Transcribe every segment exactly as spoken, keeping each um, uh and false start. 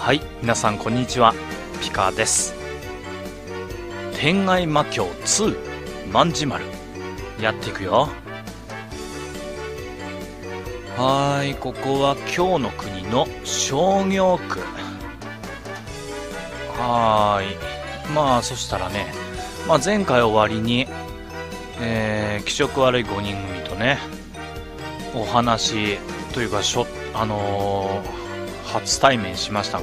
はい、皆さんこんにちは、ピカです。天外魔境ツー卍丸やっていくよ。はーい、ここは京の国の商業区。はーい、まあそしたらね、まあ、前回終わりに、えー、気色悪いごにん組とねお話というかしょ、あのー、初対面しました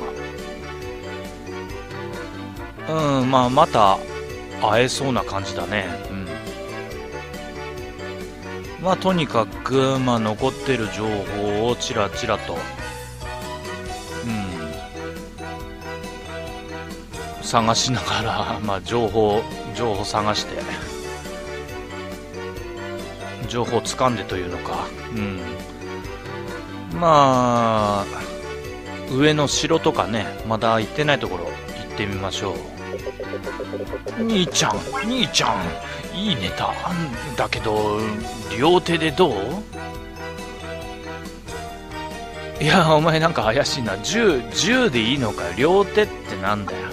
が、うん、まあまた会えそうな感じだね。うん、まあとにかく、まあ、残ってる情報をちらちらと、うん、探しながら、まあ、情報情報探して情報を掴んでというのか、うん、まあ上の城とかね、まだ行ってないところ行ってみましょう。兄ちゃん兄ちゃん、いいネタだけど両手でどう？いや、お前なんか怪しいな。銃銃でいいのか？両手ってなんだよ。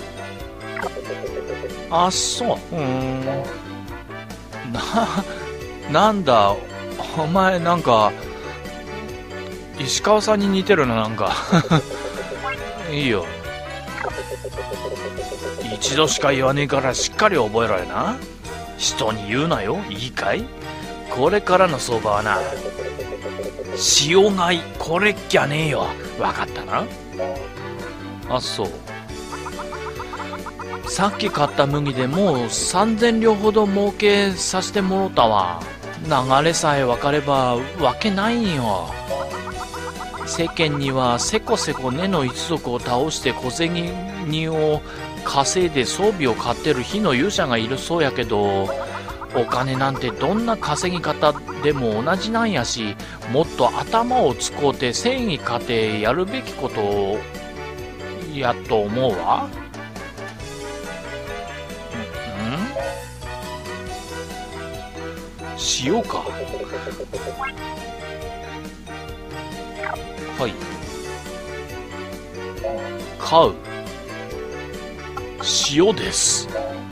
あ、そう。うーん。な、なんだ、お前なんか、石川さんに似てるな、なんか。いいよ。一度しか言わねえからしっかり覚えろよな。人に言うなよ、いいかい？これからの相場はな、塩買い、これっきゃねえよ。わかったな？あ、そう。さっき買った麦でもうさんぜん両ほど儲けさせてもろたわ。流れさえ分かればわけないんよ。世間にはせこせこ根の一族を倒して小銭を稼いで装備を買ってる火の勇者がいるそうやけど、お金なんてどんな稼ぎ方でも同じなんやし、もっと頭を使うて正義かてやるべきことやと思うわ。塩か。はい、買う塩です。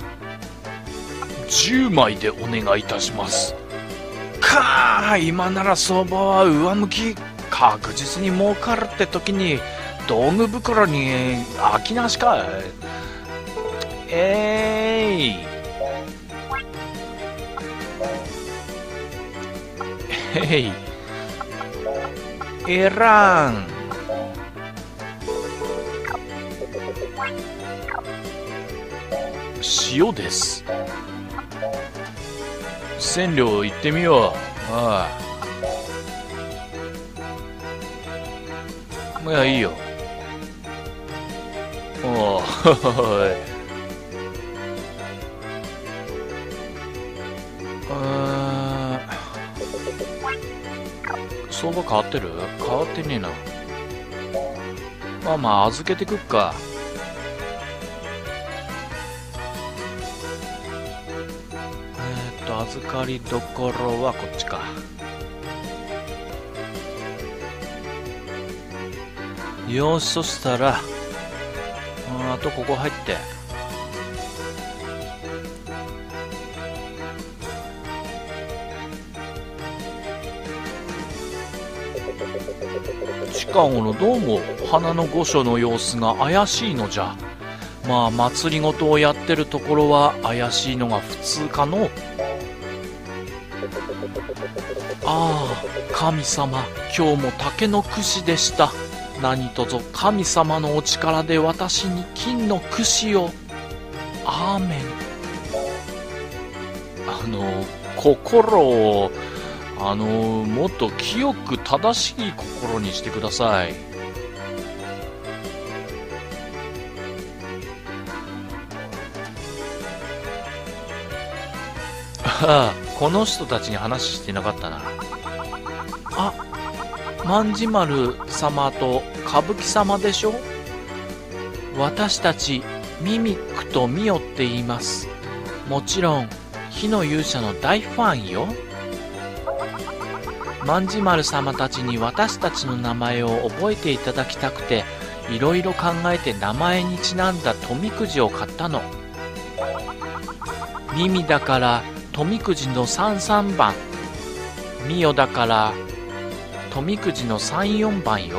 じゅうまいでお願いいたします。かあ、今なら相場は上向き。確実に儲かるって時に道具袋に空きなしか。えーいへい、えらん。塩です。千両行ってみよう。ああ、いや、いいよ。おお相場変わってる？変わってねえな。まあまあ預けてくっか。えー、っと預かりどころはこっちか。よし、そしたらあとここ入って、近頃どうも花の御所の様子が怪しいのじゃ。まあ祭りごとをやってるところは怪しいのが普通かの。ああ、神様、今日も竹の櫛でした。何卒神様のお力で私に金の櫛を。アーメン。あの心をあのもっと清く正しい心にしてください。ああ、この人たちに話してなかったな。あ、卍丸様と歌舞伎様でしょ。私たちミミックとミオって言います。もちろん火の勇者の大ファンよ。卍丸様たちに私たちの名前を覚えていただきたくていろいろ考えて名前にちなんだ富くじを買ったの。ミミだから富くじのさんさんばん、ミヨだから富くじのさんよんばんよ。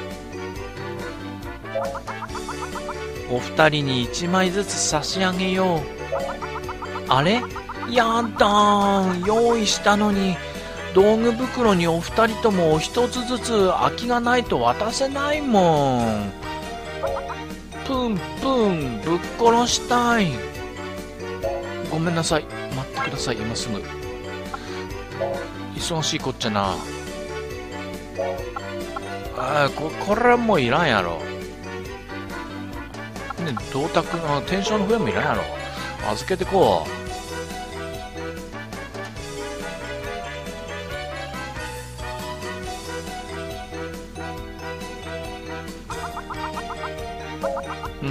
お二人にいちまいずつ差し上げよう。あれ、やだー、用意したのに道具袋にお二人とも一つずつ空きがないと渡せないもん。プンプンぶっ殺したい。ごめんなさい、待ってください、今すぐ。忙しいこっちゃな。あー、ここれはもういらんやろ。ね、銅鐸の天正の笛もいらんやろ。預けてこう。うん。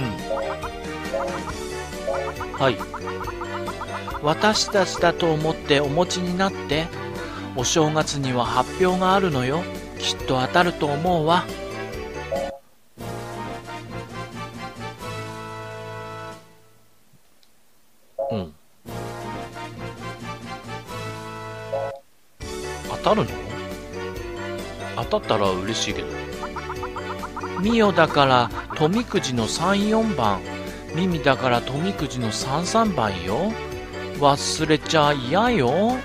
はい。私たちだと思ってお持ちになって。お正月には発表があるのよ。きっと当たると思うわ。うん。当たるの？当たったら嬉しいけど。ミヨだから富くじのさんよんばん、ミミだから富くじのさんさんばんよ。忘れちゃ嫌よ。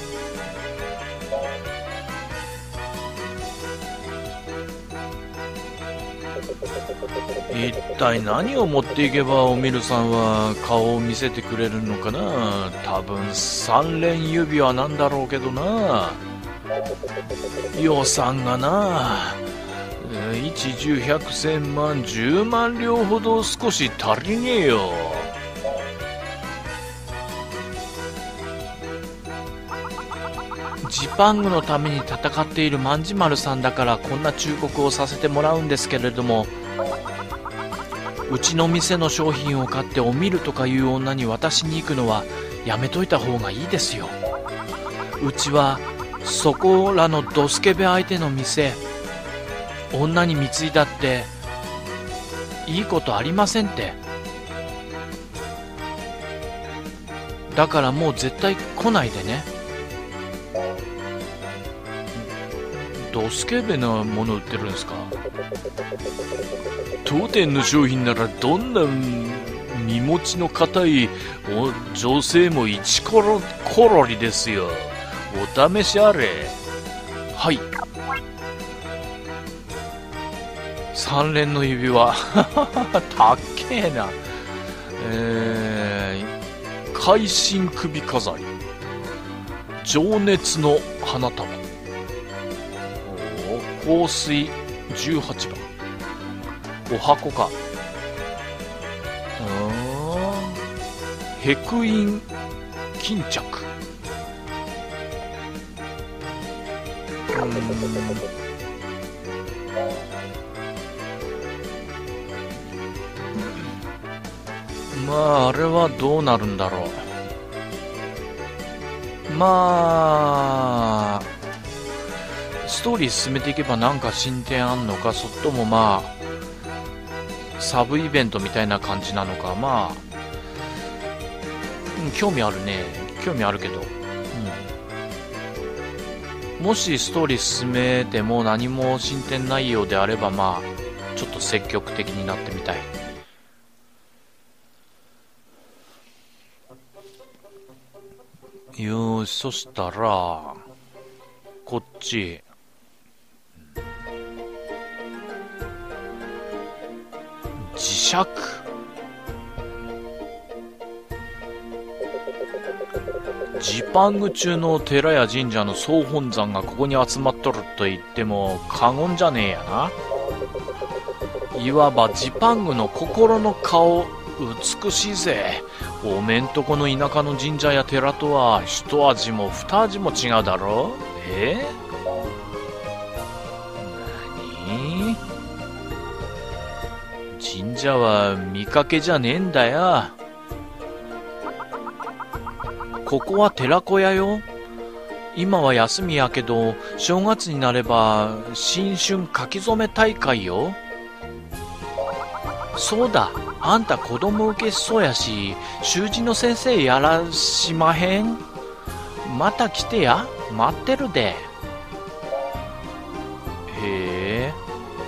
一体何を持っていけばおみるさんは顔を見せてくれるのかな。多分三連指輪なんだろうけどな。予算がな、一十百千万十万両ほど少し足りねえよ。ジパングのために戦っている万事丸さんだからこんな忠告をさせてもらうんですけれども、うちの店の商品を買っておみるとかいう女に渡しに行くのはやめといた方がいいですよ。うちはそこらのドスケベ相手の店、女に貢いだっていいことありませんって。だからもう絶対来ないでね。ドスケベなもの売ってるんですか？当店の商品ならどんな身持ちの固い女性も一コロコロリですよ。お試しあれ。はい。三連の指輪たっけえな。えー、会心首飾り、情熱の花束、香水じゅうはちばん、お箱か。ヘクイン巾着。うーん、まああれはどうなるんだろう。まあストーリー進めていけばなんか進展あんのか、そっともまあサブイベントみたいな感じなのか。まあ、うん、興味あるね。興味あるけど、うん、もしストーリー進めても何も進展ないようであれば、まあちょっと積極的になってみたい。よーし、そしたらこっち磁石。ジパング中の寺や神社の総本山がここに集まっとると言っても過言じゃねえやな。いわばジパングの心の顔。美しいぜ。おめんとこの田舎の神社や寺とは一味も二味も違うだろ。え何？神社は見かけじゃねえんだよ。ここは寺子屋よ。今は休みやけど正月になれば新春書き初め大会よ。 そうだ、あんた子供受けしそうやし、習字の先生やらしまへん？また来てや、待ってるで。へえ。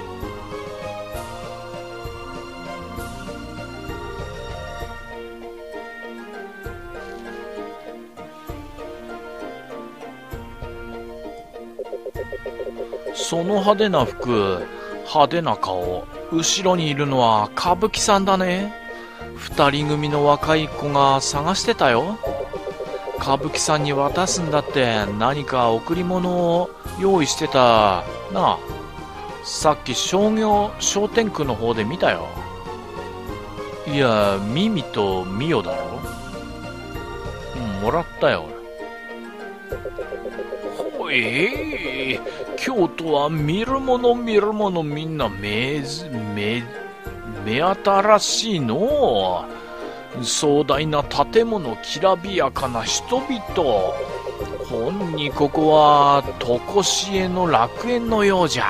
その派手な服、派手な顔、後ろにいるのは歌舞伎さんだね。二人組の若い子が探してたよ。歌舞伎さんに渡すんだって何か贈り物を用意してたな。さっき商業商店区の方で見たよ。いや、ミミとミオだろ。うん、もらったよ。ほえー、京都は見るもの見るものみんな目ず目目新しいのう。壮大な建物、きらびやかな人々。ほんにここは常しえの楽園のようじゃ。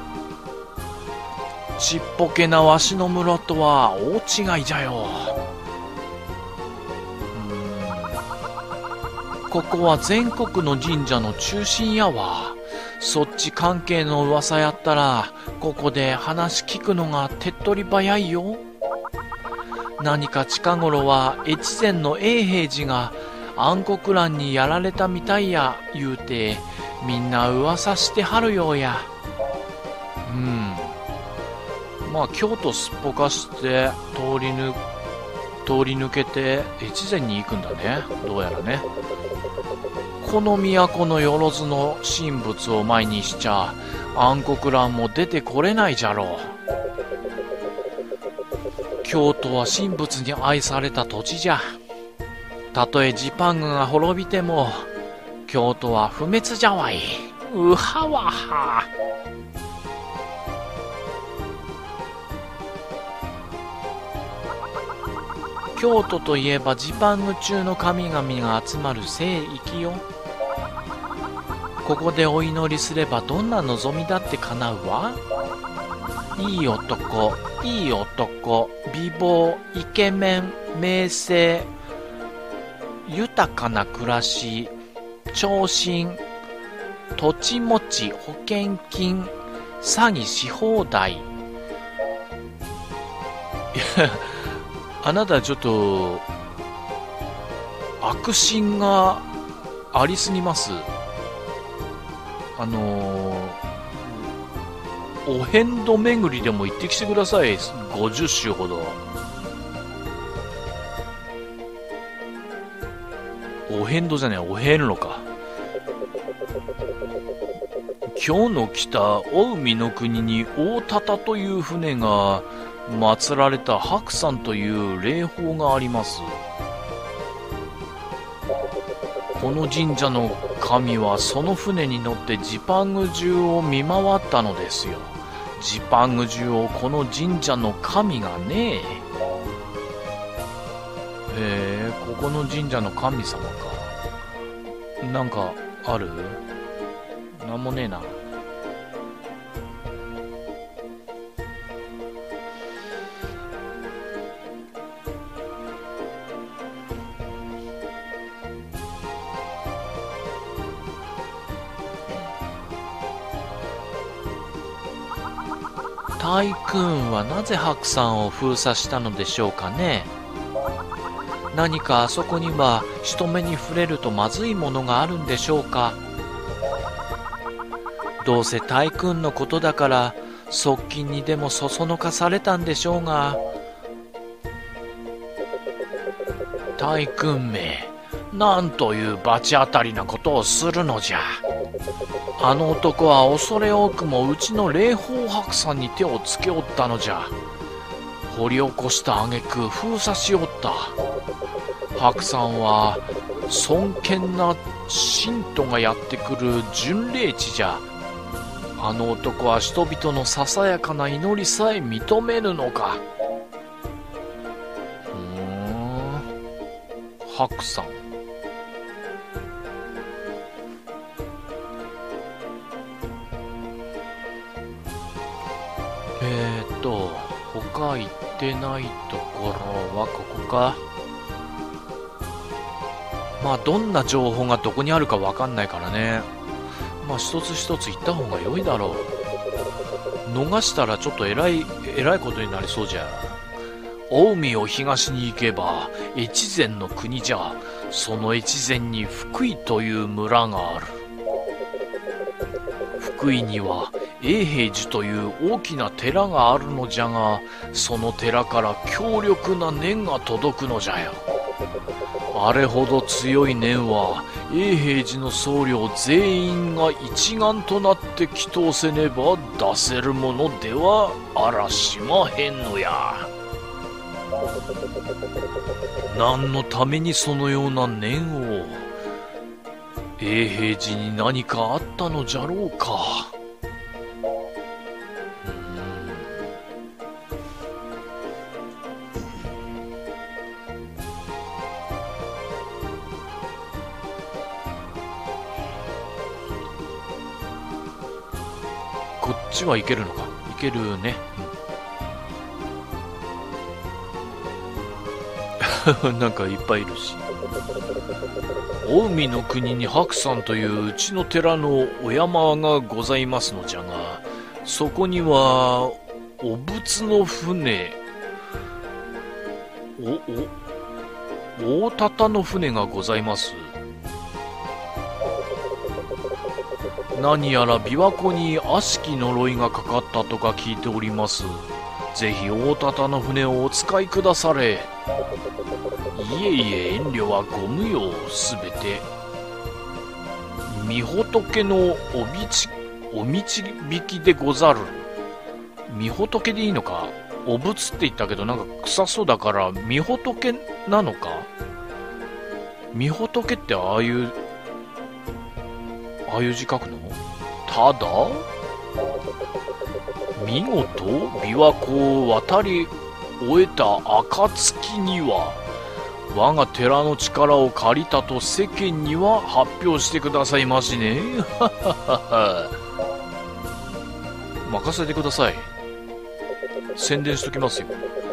ちっぽけなわしの村とは大違いじゃよ。うーん、ここは全国の神社の中心やわ。そっち関係の噂やったらここで話聞くのが手っ取り早いよ。何か近頃は越前の永平寺が暗黒乱にやられたみたいや言うてみんな噂してはるようや。うん、まあ京都すっぽかして通りぬ通り抜けて越前に行くんだね、どうやらね。この都のよろずの神仏を前にしちゃ暗黒乱も出てこれないじゃろう。京都は神仏に愛された土地じゃ。たとえジパングが滅びても京都は不滅じゃわい。うはわは。京都といえばジパング中の神々が集まる聖域よ。ここでお祈りすればどんな望みだって叶うわ。いい男、いい男、美貌、イケメン、名声、豊かな暮らし、長身、土地持ち、保険金、詐欺し放題。いや、あなたちょっと悪心がありすぎます。あのー、お遍路巡りでも行ってきてください。ごじゅっしゅほど。お遍路じゃねえ、お遍路か。今日の北大海の国に大忠という船が祀られた白山という霊峰があります。この神社の神はその船に乗ってジパング中を見回ったのですよ。ジパング中をこの神社の神がね。へえ、ここの神社の神様か。なんかある？なんもねえな。大君はなぜ白山を封鎖したのでしょうかね。何かあそこには人目に触れるとまずいものがあるんでしょうか。どうせ大君のことだから側近にでもそそのかされたんでしょうが。大君め、なんという罰当たりなことをするのじゃ。あの男は恐れ多くもうちの霊峰白山に手をつけおったのじゃ。掘り起こした挙句封鎖しおった。白山は尊厳な信徒がやってくる巡礼地じゃ。あの男は人々のささやかな祈りさえ認めぬのか。ふーん、白山。えーっと他か行ってないところはここか。まあどんな情報がどこにあるかわかんないからね。まあ一つ一つ行った方が良いだろう。逃したらちょっとえらいえらいことになりそうじゃ。近江を東に行けば越前の国じゃ。その越前に福井という村がある。福井には永平寺という大きな寺があるのじゃが、その寺から強力な念が届くのじゃよ。あれほど強い念は永平寺の僧侶全員が一丸となって祈祷せねば出せるものではあらしまへんのや。何のためにそのような念を。永平寺に何かあったのじゃろうか。こっちは行けるのか。行けるね、うん、なんかいっぱいいるし。近江の国に白山といううちの寺のお山がございますのじゃが、そこにはお仏の船、おお大多々の船がございます。何やら琵琶湖に悪しき呪いがかかったとか聞いております。ぜひ大多々の船をお使いくだされ。いえいえ、遠慮はご無用。すべて御仏のおびちお導きでござる。御仏でいいのか。お仏って言ったけどなんか臭そうだから御仏なのか。御仏ってああいうああいう字書くの？ただ見事琵琶湖を渡り終えた暁には我が寺の力を借りたと世間には発表してくださいましね。任せてください。宣伝しときますよ。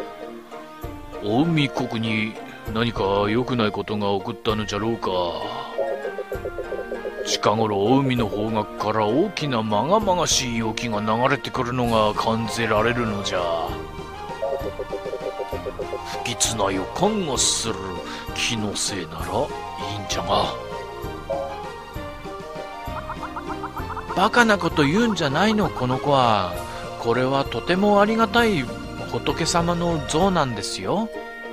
近江国に何か良くないことが起こったのじゃろうか。近頃近江の方角から大きなまがまがしい雪が流れてくるのが感じられるのじゃ。不吉な予感がする。気のせいならいいんじゃが。バカなこと言うんじゃないの、この子は。これはとてもありがたい仏様の像なんですよ。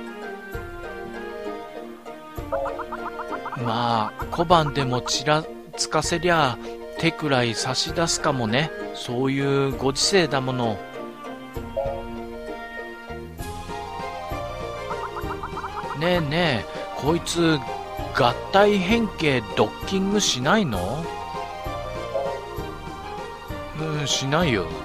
まあ小判でもちらつかせりゃ手くらい差し出すかもね。そういうご時世だもの。ねえねえ、こいつ合体変形ドッキングしないの？うん、しないよ。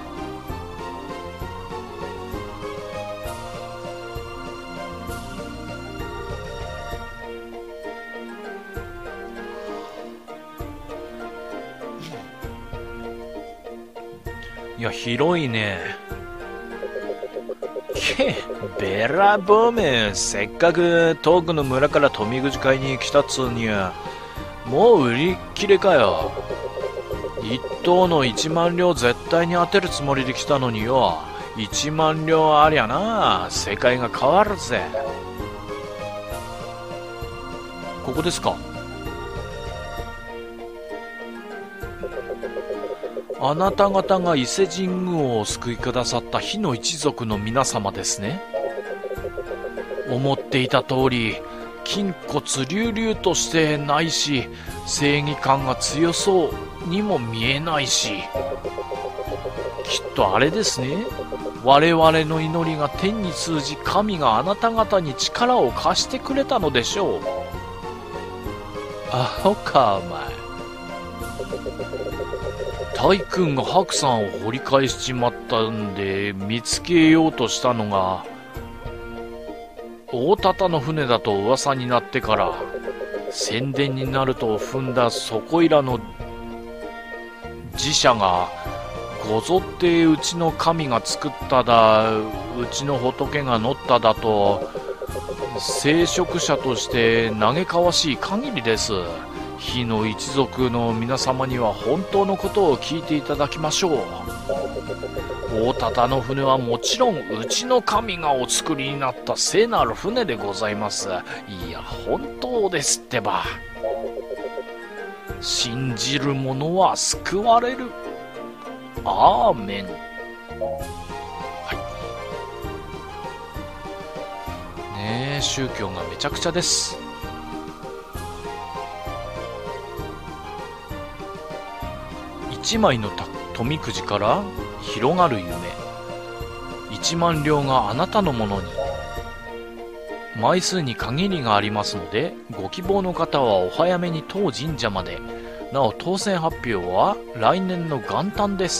いや、広いね。け、べらぼうめ、せっかく遠くの村から富口買いに来たっつうには、もう売り切れかよ。一等の一万両絶対に当てるつもりで来たのによ。一万両ありゃな、世界が変わるぜ。ここですか。あなた方が伊勢神宮をお救いくださった火の一族の皆様ですね。思っていた通り筋骨隆々としてないし、正義感が強そうにも見えないし、きっとあれですね。我々の祈りが天に通じ、神があなた方に力を貸してくれたのでしょう。アホかお前。大君が白山を掘り返しちまったんで見つけようとしたのが大多々の船だと噂になってから、宣伝になると踏んだそこいらの寺社がごぞってうちの神が作っただうちの仏が乗っただと聖職者として嘆かわしい限りです。火の一族の皆様には本当のことを聞いていただきましょう。大忠の船はもちろんうちの神がお作りになった聖なる船でございます。いや本当ですってば。信じる者は救われる。アーメン。はいねえ、宗教がめちゃくちゃです。一枚の富くじから広がる夢。一万両があなたのものに。枚数に限りがありますので、ご希望の方はお早めに当神社まで。なお当選発表は来年の元旦です。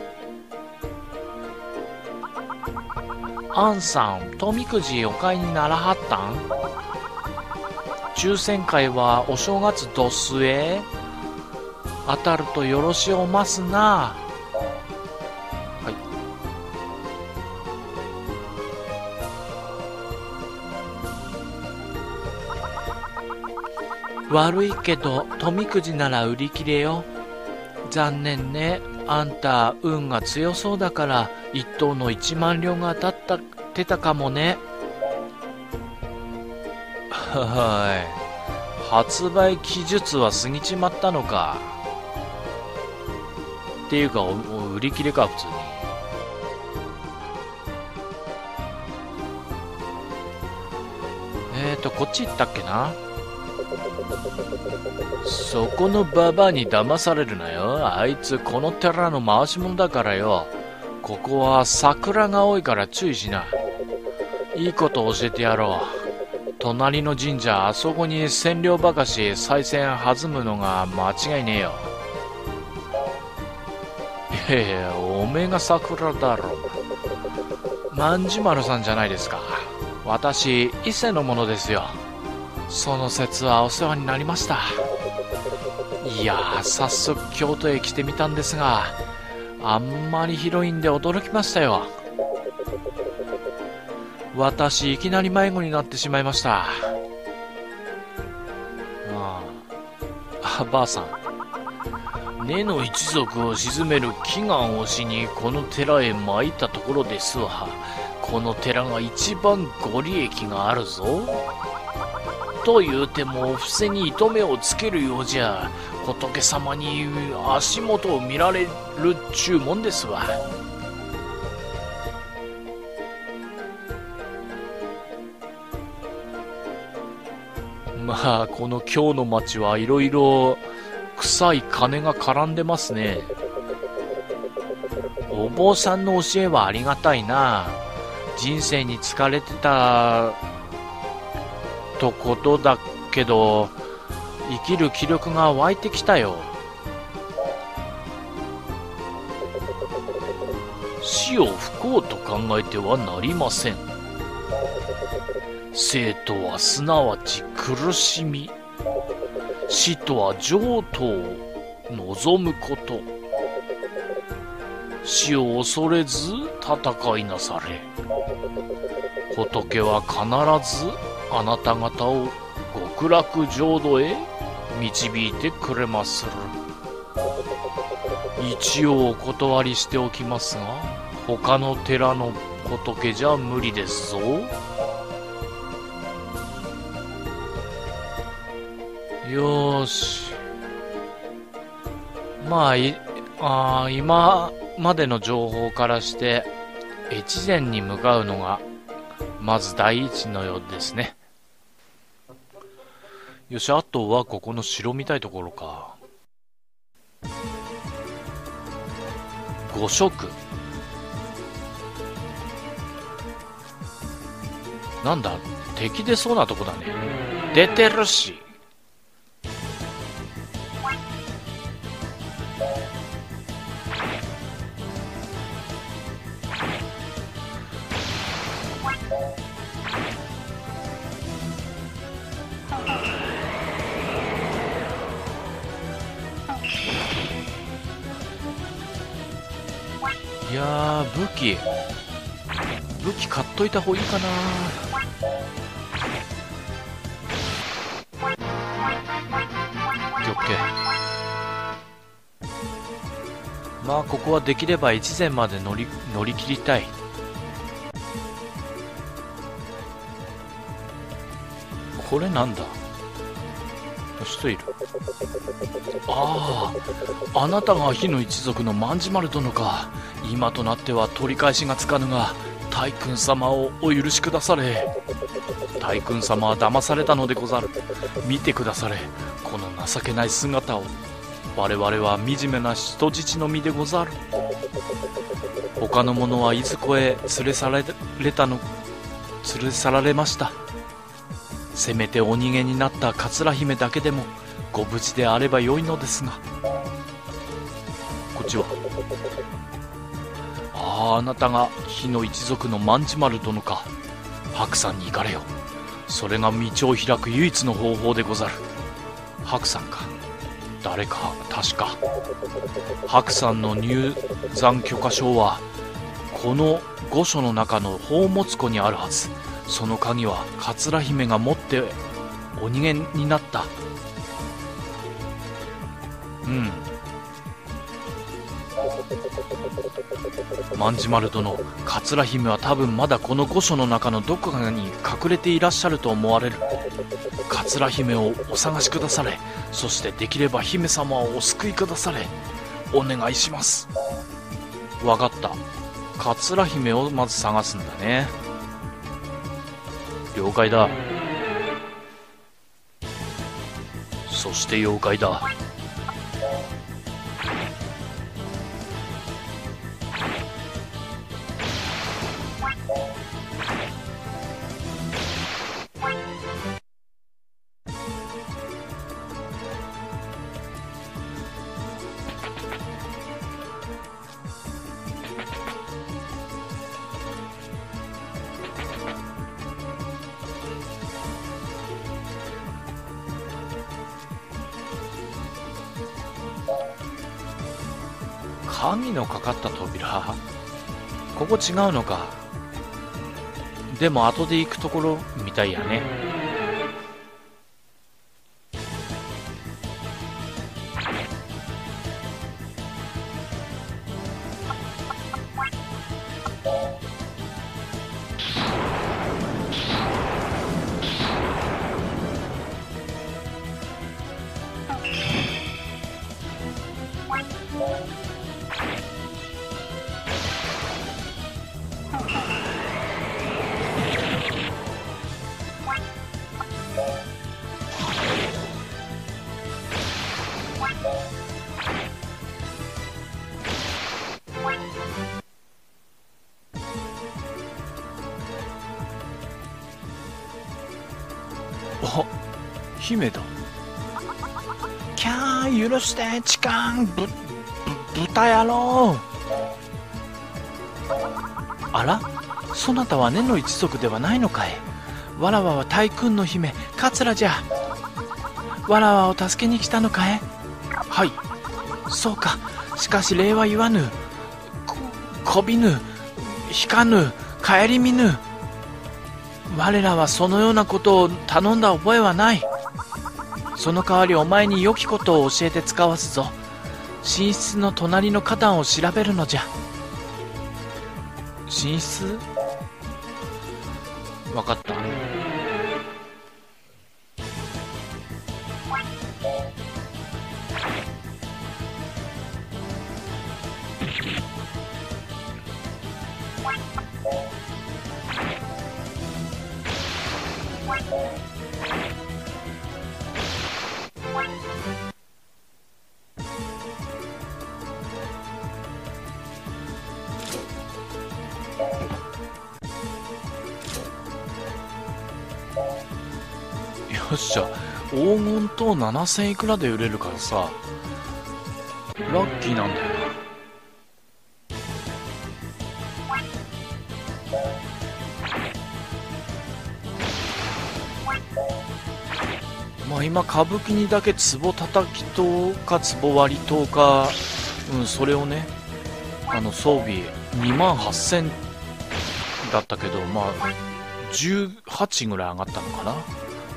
アンさん、富くじお買いにならはったん？抽選会はお正月どすえ？当たるとよろしおますな。はい。悪いけど富くじなら売り切れよ。残念ね。あんた運が強そうだから一等のいちまん両が当たったてたかもね。はい。発売期日は過ぎちまったのか。っていうかお売り切れか普通に。えーとこっち行ったっけな。そこのババアに騙されるなよ。あいつこの寺の回し者だからよ。ここは桜が多いから注意しな。いいこと教えてやろう。隣の神社、あそこに千両ばかし賽銭弾むのが間違いねえよ。いやいや、おめえが桜だろ。万事丸さんじゃないですか。私伊勢のものですよ。その説はお世話になりました。いやー、早速京都へ来てみたんですが、あんまり広いんで驚きましたよ。私いきなり迷子になってしまいました。ああ、ばあさん、根の一族を鎮める祈願をしにこの寺へ参ったところですわ。この寺が一番ご利益があるぞ。と言うても伏せに糸目をつけるようじゃ仏様に足元を見られるっちゅうもんですわ。まあこの京の町はいろいろ臭い金が絡んでますね。お坊さんの教えはありがたいな。人生に疲れてたとことだけど生きる気力が湧いてきたよ。死を不幸と考えてはなりません。生とはすなわち苦しみ、死とは浄土を望むこと。死を恐れず戦いなされ。仏は必ずあなた方を極楽浄土へ導いてくれまする。一応お断りしておきますが、他の寺の仏じゃ無理ですぞ。よーし。まあ、いあ今までの情報からして越前に向かうのがまず第一のようですね。よし、あとはここの城見たいところか。五色。なんだ、敵出そうなとこだね。出てるし。いやー、武器武器買っといた方がいいかな。オッケー。まあここはできれば越前まで乗り乗り切りたい。これなんだ。人いる。ああ、あなたが火の一族の万事丸殿か。今となっては取り返しがつかぬが、大君様をお許しくだされ。大君様は騙されたのでござる。見てくだされ、この情けない姿を。我々は惨めな人質の身でござる。他の者はいずこへ連れ去られたの連れ去られました。せめてお逃げになった桂姫だけでもご無事であればよいのですが。こっちは。ああ、あなたが火の一族の万事丸殿か。白山に行かれよ。それが道を開く唯一の方法でござる。白山か。誰か確か白山の入山許可証はこの御所の中の宝物庫にあるはず。その鍵は桂姫が持ってお逃げになった。うん。万事丸殿、桂姫は多分まだこの御所の中のどこかに隠れていらっしゃると思われる。桂姫をお探しくだされ。そしてできれば姫様をお救いくだされ。お願いします。わかった。桂姫をまず探すんだね。了解だ。そして妖怪だ。鍵のかかった扉。ここ違うのか。でも後で行くところみたいやね。あ、姫だ。キャー、許して痴漢ぶぶ豚野郎。あら、そなたは根の一族ではないのかい。わらわは大君の姫桂じゃ。わらわを助けに来たのかい。はい、そうか。しかし礼は言わぬ。ここびぬ、引かぬ、顧みぬ。我らはそのようなことを頼んだ覚えはない。その代わりお前に良きことを教えて使わすぞ。寝室の隣の花壇を調べるのじゃ。寝室？わかった。よっしゃ、黄金とななせんいくらで売れるからさ、ラッキーなんだよな。まあ今歌舞伎にだけ壺叩き刀か壺割り刀か、うん、それをね、あの装備にまんはっせんだったけど、まあじゅうはちぐらい上がったのかな。うん。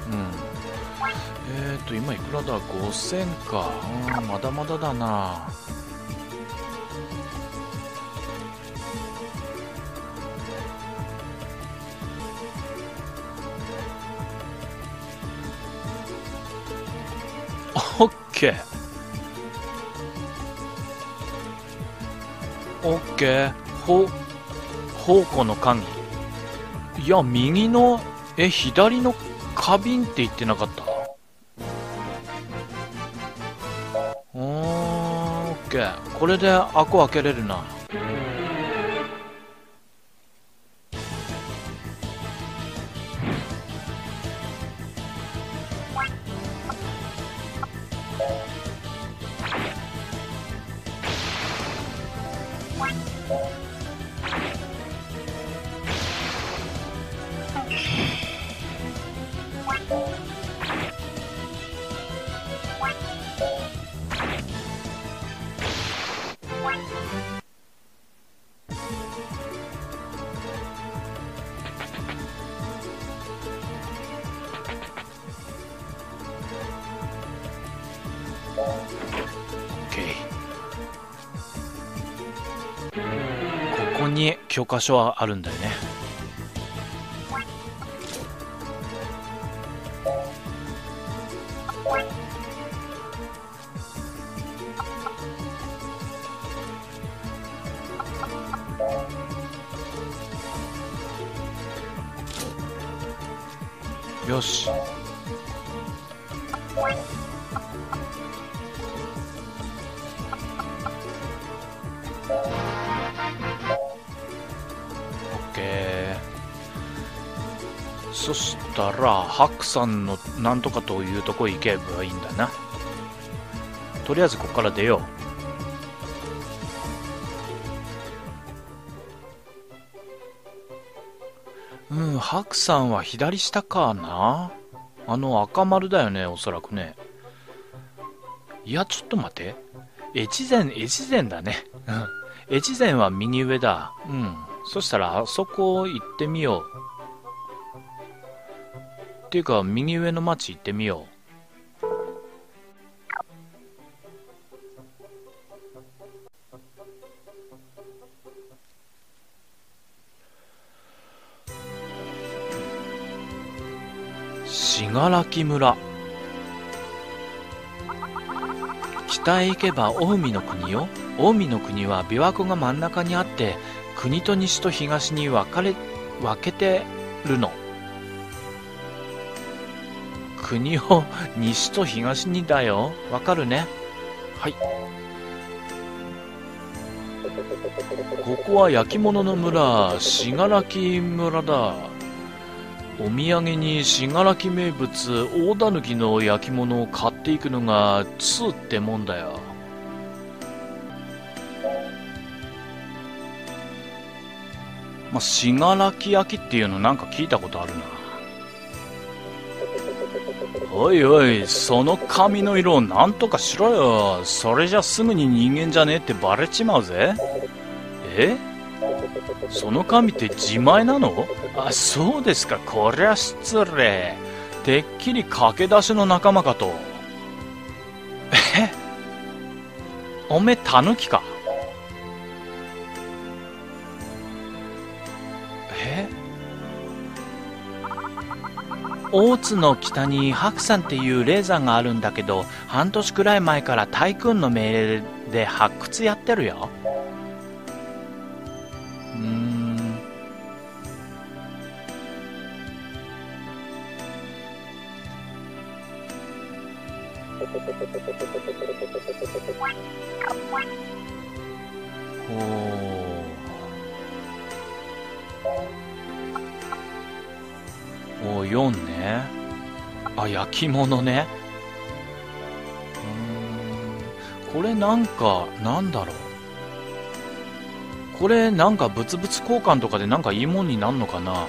えーと今いくらだ、ごせんか。うん、まだまだだな。オッケーオッケー。ほ宝庫の鍵。いや、右のえ左の花瓶って言ってなかった？おー、オッケー。これで箱開けれるな。ここに教科書はあるんだよね。よし。そしたら白さんのなんとかというとこ行けばいいんだな。とりあえずここから出よう。うん、白さんは左下かな。あの赤丸だよね、おそらくね。いや、ちょっと待って。越前、越前だね。うん。越前は右上だ。うん。そしたらあそこ行ってみよう。っていうか、右上の町行ってみよう。信楽村。北へ行けば近江の国よ。近江の国は琵琶湖が真ん中にあって、国と西と東に分かれ分けてるの。国を西と東にだよ。わかるね。はい。ここは焼き物の村、信楽村だ。お土産に信楽名物大狸の焼き物を買っていくのが通ってもんだよ。まあ、信楽焼っていうのなんか聞いたことあるな。おいおい、その髪の色をなんとかしろよ。それじゃすぐに人間じゃねえってバレちまうぜ。え？その髪って自前なの？あ、そうですか。こりゃ失礼。てっきり駆け出しの仲間かと。え？おめえタヌキか？え？大津の北に白山っていう霊山があるんだけど、半年くらい前から大君の命令で発掘やってるよ。うーん。ほう。お、よんね。あ、焼き物ね。うーん。これなんか、なんだろう。これなんか物々交換とかでなんかいいもんになんのかな。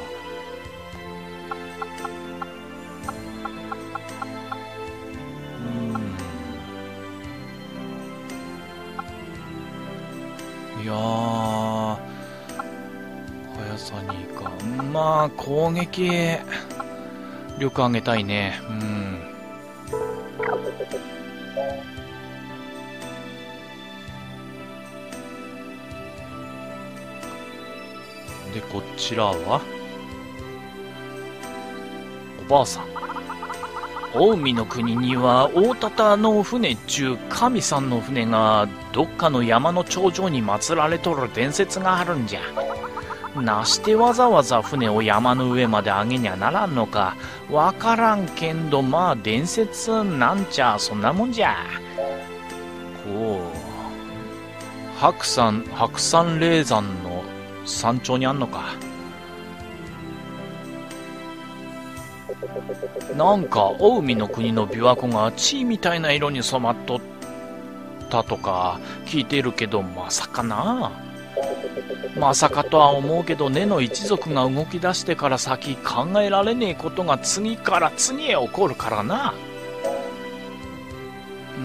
いやー、早サニーか。まあ、攻撃力上げたいね。うん。で、こちらはおばあさん。近江の国には大方の船っちゅう神さんの船がどっかの山の頂上に祀られとる伝説があるんじゃ。なしてわざわざ船を山の上まで上げにゃならんのかわからんけんど、まあ伝説なんちゃそんなもんじゃ。こう白山白山霊山の山頂にあんのか。なんか近江の国の琵琶湖が血みたいな色に染まっとったとか聞いてるけど、まさかな。まさかとは思うけど、根の一族が動き出してから先考えられねえことが次から次へ起こるからな。う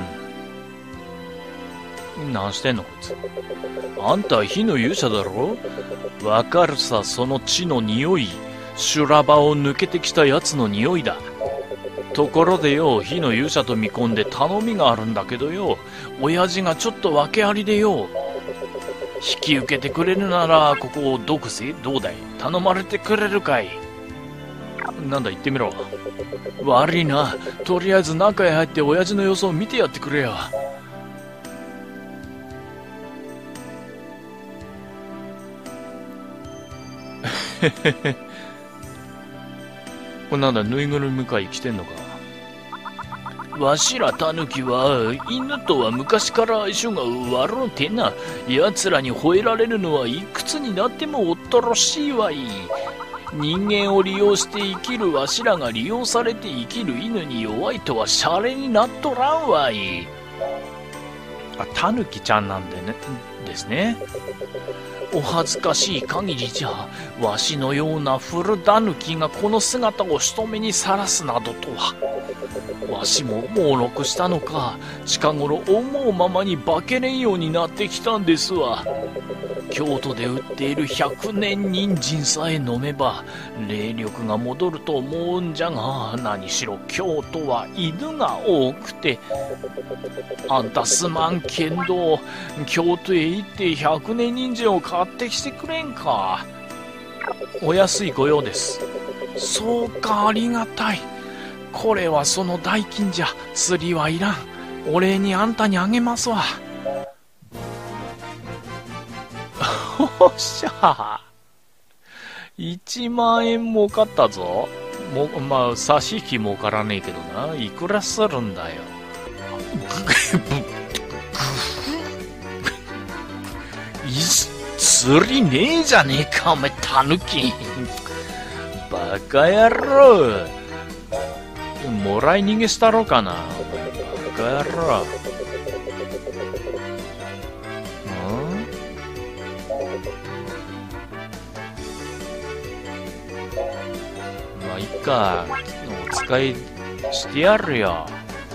ーん、なんしてんのこいつ。あんた火の勇者だろ。わかるさ、その血の匂い。修羅場を抜けてきたやつの匂いだ。ところでよ、火の勇者と見込んで頼みがあるんだけどよ、親父がちょっと訳ありでよ、引き受けてくれるならここをどくせどうだい、頼まれてくれるかい。なんだ言ってみろ。悪いな、とりあえず中へ入って親父の様子を見てやってくれよ。へへへ。これなんだ、ぬいぐるみ会来てんのか。わしらタヌキは犬とは昔から相性が悪うてな。奴らに吠えられるのはいくつになってもおっとろしいわい。人間を利用して生きるわしらが利用されて生きる犬に弱いとはシャレになっとらんわい。あ、タヌキちゃんなんでね、ですね。お恥ずかしい限りじゃ、わしのような古タヌキがこの姿を人目にさらすなどとは。わしも猛録したのか、近頃思うままに化けれんようになってきたんですわ。京都で売っている百年人参さえ飲めば霊力が戻ると思うんじゃが、何しろ京都は犬が多くて。あんたすまんけんど、京都へ行って百年人参を買ってきてくれんか。お安いご用です。そうか、ありがたい。これはその代金じゃ。釣りはいらん。お礼にあんたにあげますわ。おっしゃ、いちまんえん儲かったぞ。もまあ差し引き儲からねえけどな。いくらするんだよ。釣りねえじゃねえかお前タヌキ。バカ野郎、もらい逃げしたろかな。バカ野郎。まあいっか、お使いしてやるよ。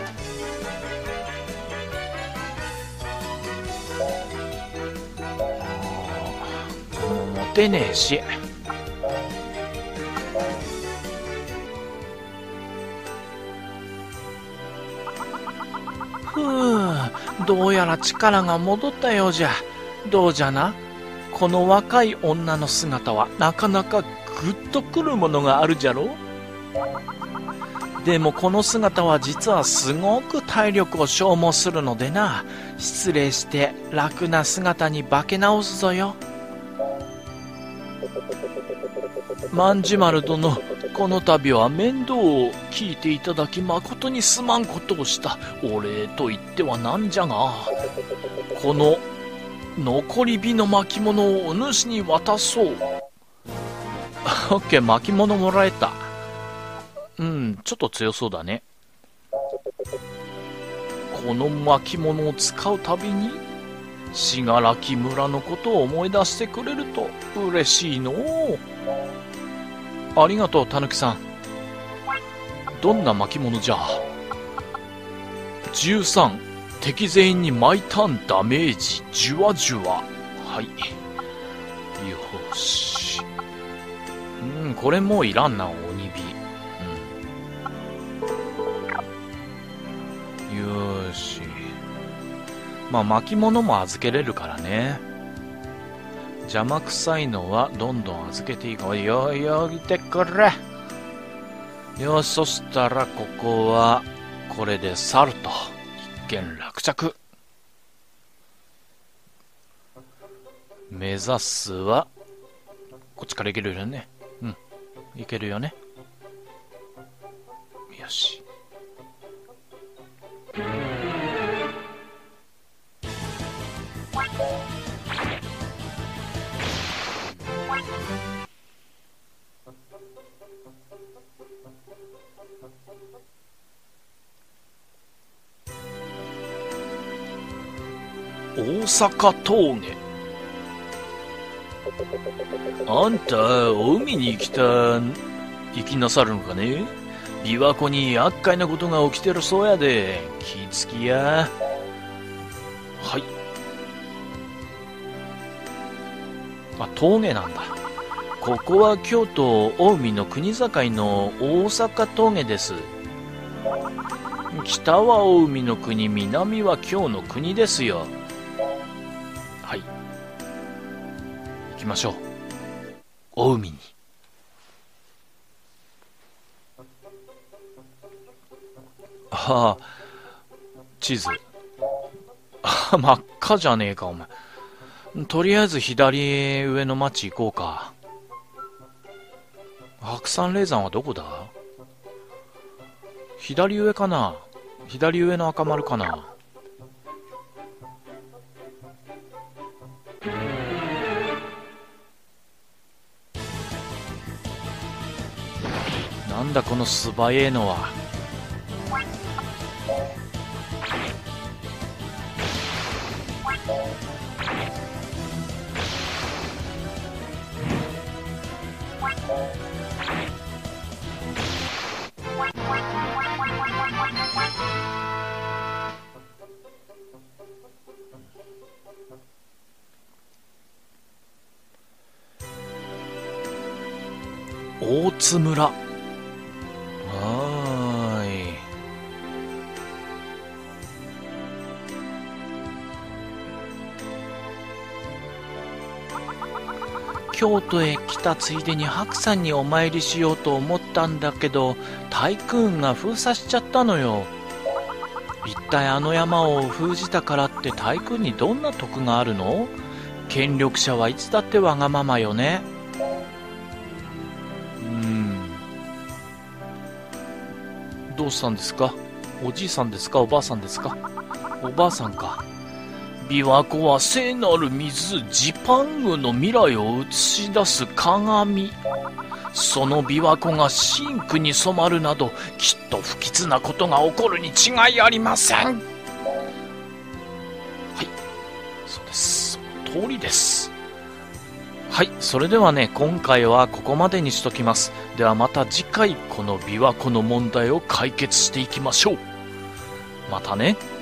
持てねえし。ふう、どうやら力が戻ったようじゃ。どうじゃな、この若い女の姿はなかなかグッとくるものがあるじゃろ。でもこの姿は実はすごく体力を消耗するのでな。失礼して楽な姿に化け直すぞよ。万事丸殿、この度は面倒を聞いていただき誠にすまんことをした。お礼と言ってはなんじゃが、この残り火の巻物をお主に渡そう。オッケー、巻物もらえた。うん、ちょっと強そうだね。この巻物を使うたびに信楽村のことを思い出してくれると嬉しいのう。ありがとう、たぬきさん。どんな巻物じゃ。じゅうさん、敵全員に毎ターンダメージじゅわじゅわ。はい。 よし。うん、これもういらんな、鬼火。うん。よし。まあ、巻物も預けれるからね。邪魔くさいのはどんどん預けていこう。よいよいてくれ。よし、そしたらここは、これで去ると。一件落着。目指すは、こっちから行けるよね。うん。行けるよね。よし。大阪峠。あんた、海に来た、行きなさるのかね。琵琶湖に厄介なことが起きてるそうやで。気ぃつきや。はい。あ、峠なんだ。ここは京都近江の国境の大阪峠です。北は近江の国、南は京の国ですよ。はい。行きましょう。大海に。ああ、地図。あ、真っ赤じゃねえか、お前。とりあえず左上の町行こうか。白山霊山はどこだ？左上かな？左上の赤丸かな？なんだこの素早えのは。大津村。はーい。京都へ来たついでに白山にお参りしようと思ったんだけど、タイクーンが封鎖しちゃったのよ。一体あの山を封じたからってタイクーンにどんな得があるの？権力者はいつだってわがままよね。うーん。どうしたんですか？おじいさんですか？おばあさんですか？おばあさんか。琵琶湖は聖なる水、ジパングの未来を映し出す鏡。その琵琶湖が真紅に染まるなど、きっと不吉なことが起こるに違いありません。はい、そうです。その通りです。はい、それではね、今回はここまでにしときます。ではまた次回、この琵琶湖の問題を解決していきましょう。またね。